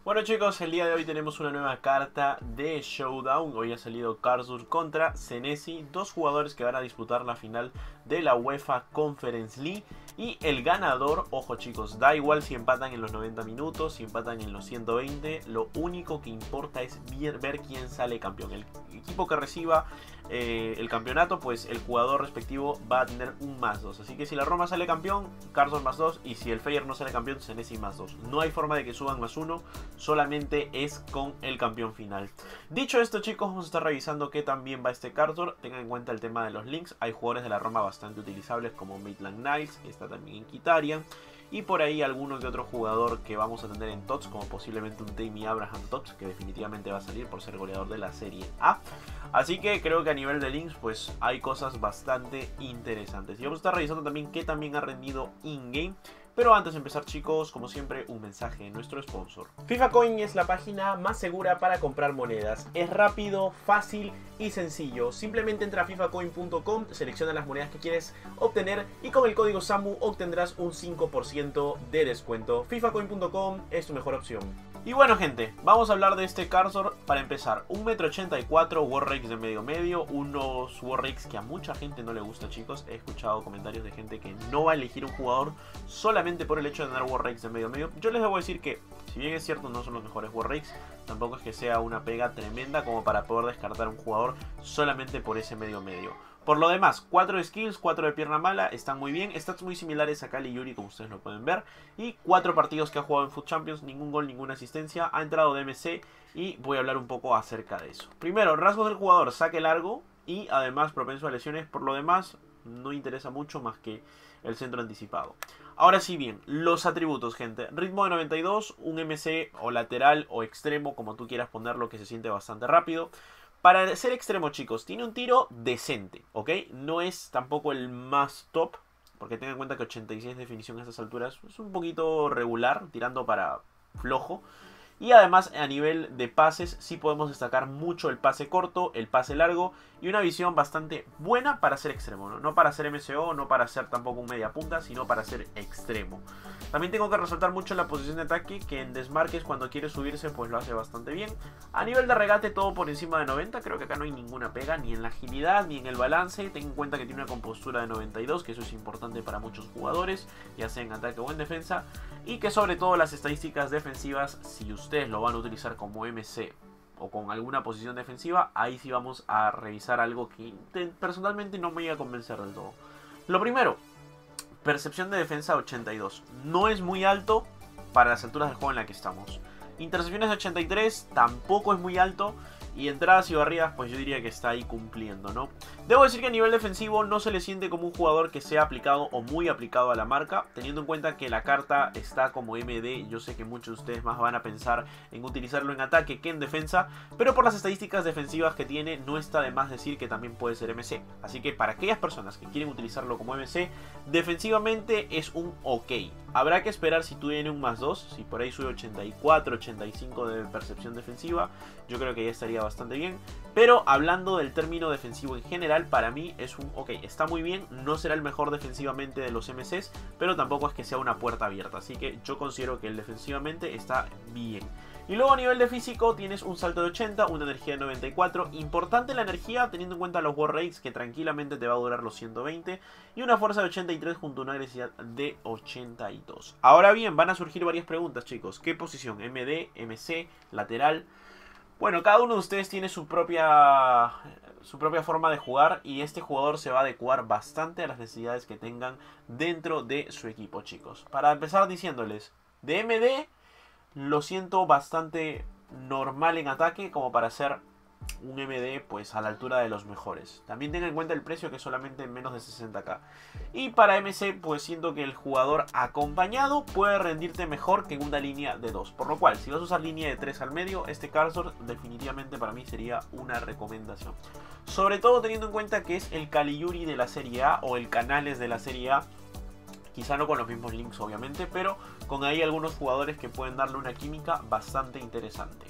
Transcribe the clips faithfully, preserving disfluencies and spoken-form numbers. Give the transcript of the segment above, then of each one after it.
Bueno chicos, el día de hoy tenemos una nueva carta de Showdown. Hoy ha salido Karsur contra Senesi, dos jugadores que van a disputar la final de la UEFA Conference League. Y el ganador, ojo chicos, da igual si empatan en los noventa minutos, si empatan en los ciento veinte. Lo único que importa es ver, ver quién sale campeón. El equipo que reciba eh, el campeonato, pues el jugador respectivo va a tener un más dos. Así que si la Roma sale campeón, Karsur más dos. Y si el Feyenoord no sale campeón, Senesi más dos. No hay forma de que suban más uno. Solamente es con el campeón final. Dicho esto chicos, vamos a estar revisando qué tan bien va este Karsur. Tengan en cuenta el tema de los links. Hay jugadores de la Roma bastante utilizables como Maitland Niles, que está también en Kitarian. Y por ahí alguno que otro jugador que vamos a tener en T O T S, como posiblemente un Tammy Abraham T O T S, que definitivamente va a salir por ser goleador de la Serie A. Así que creo que a nivel de links pues hay cosas bastante interesantes. Y vamos a estar revisando también qué también ha rendido in-game. Pero antes de empezar chicos, como siempre, un mensaje de nuestro sponsor. FifaCoin es la página más segura para comprar monedas. Es rápido, fácil y sencillo. Simplemente entra a fifacoin punto com, selecciona las monedas que quieres obtener y con el código SAMU obtendrás un cinco por ciento de descuento. fifacoin punto com es tu mejor opción. Y bueno gente, vamos a hablar de este Karsur. Para empezar, un metro ochenta y cuatro, Warrakes de medio medio. Unos Warrakes que a mucha gente no le gusta chicos. He escuchado comentarios de gente que no va a elegir un jugador solamente por el hecho de tener Warrakes de medio medio. Yo les debo decir que, si bien es cierto no son los mejores Warrakes, tampoco es que sea una pega tremenda como para poder descartar un jugador solamente por ese medio medio. Por lo demás, cuatro de skills, cuatro de pierna mala, están muy bien. Stats muy similares a Caligiuri, como ustedes lo pueden ver. Y cuatro partidos que ha jugado en Foot Champions, ningún gol, ninguna asistencia. Ha entrado de M C y voy a hablar un poco acerca de eso. Primero, rasgos del jugador, saque largo y además propenso a lesiones. Por lo demás, no interesa mucho más que el centro anticipado. Ahora sí bien, los atributos, gente. Ritmo de noventa y dos, un M C o lateral o extremo, como tú quieras ponerlo, que se siente bastante rápido. Para ser extremo, chicos, tiene un tiro decente, ¿ok? No es tampoco el más top, porque tengan en cuenta que ochenta y seis de definición a estas alturas es un poquito regular, tirando para flojo. Y además a nivel de pases sí podemos destacar mucho el pase corto, el pase largo y una visión bastante buena para ser extremo, ¿no? No para ser M C O, no para ser tampoco un media punta, sino para ser extremo. También tengo que resaltar mucho la posición de ataque, que en desmarques cuando quiere subirse pues lo hace bastante bien. A nivel de regate todo por encima de noventa, creo que acá no hay ninguna pega, ni en la agilidad ni en el balance. Ten en cuenta que tiene una compostura de noventa y dos, que eso es importante para muchos jugadores, ya sea en ataque o en defensa. Y que sobre todo las estadísticas defensivas, si ustedes lo van a utilizar como M C o con alguna posición defensiva, ahí sí vamos a revisar algo que personalmente no me iba a convencer del todo. Lo primero, percepción de defensa ochenta y dos. No es muy alto para las alturas del juego en la que estamos. Intercepciones de ochenta y tres tampoco es muy alto. Y entradas y barridas, pues yo diría que está ahí cumpliendo, ¿no? Debo decir que a nivel defensivo no se le siente como un jugador que sea aplicado o muy aplicado a la marca. Teniendo en cuenta que la carta está como M D, yo sé que muchos de ustedes más van a pensar en utilizarlo en ataque que en defensa. Pero por las estadísticas defensivas que tiene, no está de más decir que también puede ser M C. Así que para aquellas personas que quieren utilizarlo como M C, defensivamente es un ok. Habrá que esperar si tiene un más dos, si por ahí sube ochenta y cuatro, ochenta y cinco de percepción defensiva, yo creo que ya estaría bastante bien. Pero hablando del término defensivo en general, para mí es un ok, está muy bien, no será el mejor defensivamente de los M Cs, pero tampoco es que sea una puerta abierta, así que yo considero que él defensivamente está bien. Y luego a nivel de físico tienes un salto de ochenta, una energía de noventa y cuatro. Importante la energía teniendo en cuenta los Warrakes, que tranquilamente te va a durar los ciento veinte. Y una fuerza de ochenta y tres junto a una agresividad de ochenta y dos. Ahora bien, van a surgir varias preguntas chicos. ¿Qué posición? ¿M D? ¿M C? ¿Lateral? Bueno, cada uno de ustedes tiene su propia, su propia forma de jugar. Y este jugador se va a adecuar bastante a las necesidades que tengan dentro de su equipo chicos. Para empezar diciéndoles, de M D... lo siento bastante normal en ataque como para ser un M D pues a la altura de los mejores. También tengan en cuenta el precio, que es solamente menos de sesenta k. Y para M C pues siento que el jugador acompañado puede rendirte mejor que en una línea de dos. Por lo cual si vas a usar línea de tres al medio, este Karsur definitivamente para mí sería una recomendación. Sobre todo teniendo en cuenta que es el Caligiuri de la Serie A o el Canales de la Serie A. Quizá no con los mismos links obviamente, pero con ahí algunos jugadores que pueden darle una química bastante interesante.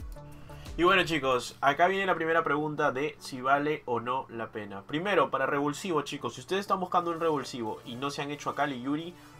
Y bueno chicos, acá viene la primera pregunta de si vale o no la pena. Primero, para revulsivo chicos, si ustedes están buscando un revulsivo y no se han hecho a Caligiuri,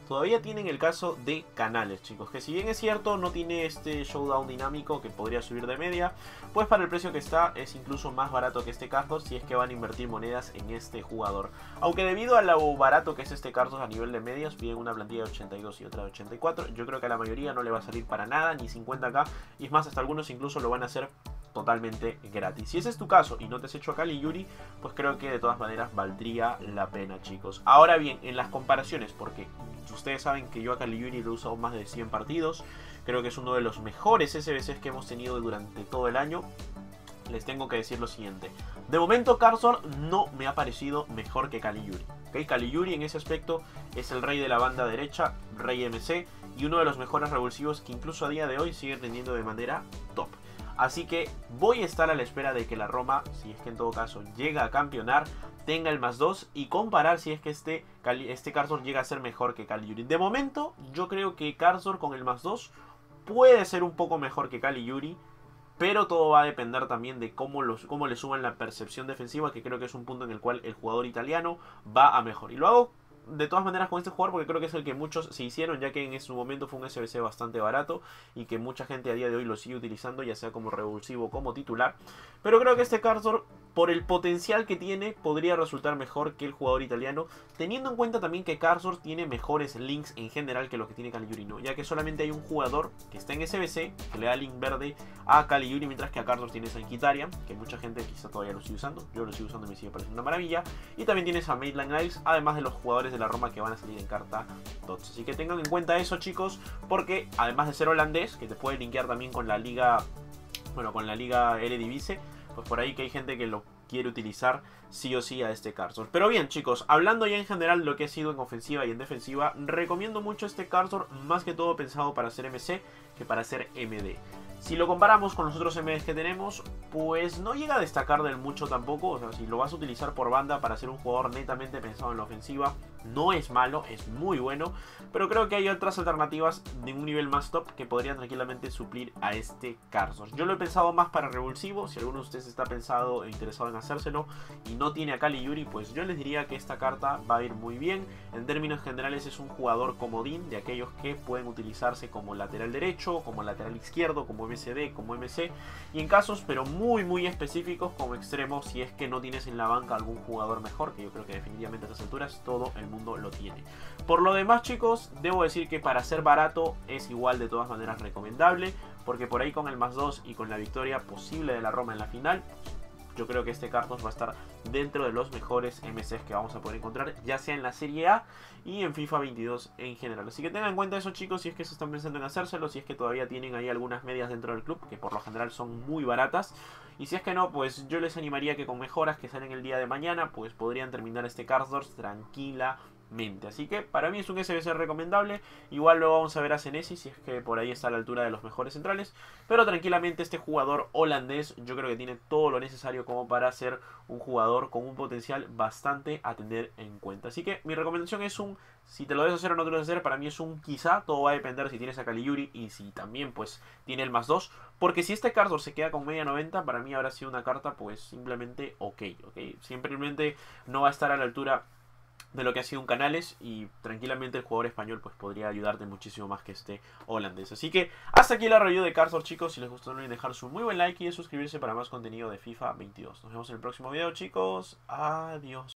todavía tienen el caso de Canales, chicos, que si bien es cierto no tiene este showdown dinámico que podría subir de media, pues para el precio que está es incluso más barato que este Cardor si es que van a invertir monedas en este jugador. Aunque debido a lo barato que es este Cardor a nivel de medias, piden una plantilla de ochenta y dos y otra de ochenta y cuatro, yo creo que a la mayoría no le va a salir para nada, ni cincuenta k, y es más, hasta algunos incluso lo van a hacer totalmente gratis. Si ese es tu caso y no te has hecho a Caliuri, pues creo que de todas maneras valdría la pena, chicos. Ahora bien, en las comparaciones, porque ustedes saben que yo a Caliuri lo he usado más de cien partidos, creo que es uno de los mejores S B Cs que hemos tenido durante todo el año. Les tengo que decir lo siguiente: de momento Cardor no me ha parecido mejor que Caliuri, ¿okay? Caliuri en ese aspecto es el rey de la banda derecha, rey M C, y uno de los mejores revulsivos que incluso a día de hoy sigue teniendo de manera top. Así que voy a estar a la espera de que la Roma, si es que en todo caso llega a campeonar, tenga el más dos y comparar si es que este, este Cardor llega a ser mejor que Caliuri. De momento, yo creo que Cardor con el más dos puede ser un poco mejor que Caliuri, pero todo va a depender también de cómo, los, cómo le suban la percepción defensiva, que creo que es un punto en el cual el jugador italiano va a mejor. Y lo hago de todas maneras con este jugador porque creo que es el que muchos se hicieron, ya que en su momento fue un S B C bastante barato y que mucha gente a día de hoy lo sigue utilizando, ya sea como revulsivo o como titular. Pero creo que este Cardor, por el potencial que tiene, podría resultar mejor que el jugador italiano, teniendo en cuenta también que Cardor tiene mejores links en general que lo que tiene Caliuri, ¿no? Ya que solamente hay un jugador que está en S B C que le da link verde a Caliuri, mientras que a Cardor tienes a Inquitaria, que mucha gente quizá todavía lo sigue usando. Yo lo sigo usando y me sigue pareciendo una maravilla. Y también tienes a Maitland Niles, además de los jugadores de la Roma que van a salir en carta dots. Así que tengan en cuenta eso, chicos, porque además de ser holandés, que te puede linkear también con la liga, bueno, con la liga Eredivisie, pues por ahí que hay gente que lo quiere utilizar sí o sí a este Cardor. Pero bien, chicos, hablando ya en general de lo que ha sido en ofensiva y en defensiva, recomiendo mucho este Cardor, más que todo pensado para hacer M C que para hacer M D. Si lo comparamos con los otros M Ds que tenemos, pues no llega a destacar del mucho tampoco. O sea, si lo vas a utilizar por banda para ser un jugador netamente pensado en la ofensiva, no es malo, es muy bueno. Pero creo que hay otras alternativas de un nivel más top que podrían tranquilamente suplir a este Cardor. Yo lo he pensado más para revulsivo. Si alguno de ustedes está pensado e interesado en hacérselo y no tiene a Caliuri, pues yo les diría que esta carta va a ir muy bien. En términos generales es un jugador comodín de aquellos que pueden utilizarse como lateral derecho, como lateral izquierdo, como M S D, como M C, y en casos pero muy muy específicos como extremo, si es que no tienes en la banca algún jugador mejor, que yo creo que definitivamente a estas alturas todo el mundo lo tiene. Por lo demás, chicos, debo decir que para ser barato es igual de todas maneras recomendable, porque por ahí con el más dos y con la victoria posible de la Roma en la final, yo creo que este Cardor va a estar dentro de los mejores M Cs que vamos a poder encontrar, ya sea en la Serie A y en FIFA veintidós en general. Así que tengan en cuenta eso, chicos, si es que se están pensando en hacérselo, si es que todavía tienen ahí algunas medias dentro del club, que por lo general son muy baratas. Y si es que no, pues yo les animaría que con mejoras que salen el día de mañana, pues podrían terminar este Cardor tranquila. Así que para mí es un S B C recomendable. Igual lo vamos a ver a Senesi, si es que por ahí está a la altura de los mejores centrales. Pero tranquilamente este jugador holandés yo creo que tiene todo lo necesario como para ser un jugador con un potencial bastante a tener en cuenta. Así que mi recomendación es un, si te lo debes hacer o no te lo debes hacer, para mí es un quizá. Todo va a depender si tienes a Caliuri y si también pues tiene el más dos. Porque si este Cardor se queda con media noventa, para mí habrá sido una carta pues simplemente ok, ok. Simplemente no va a estar a la altura de lo que ha sido un Canales, y tranquilamente el jugador español pues podría ayudarte muchísimo más que este holandés. Así que hasta aquí la review de Cardor, chicos. Si les gustó no olviden dejar su muy buen like y de suscribirse para más contenido de FIFA veintidós. Nos vemos en el próximo video, chicos. Adiós.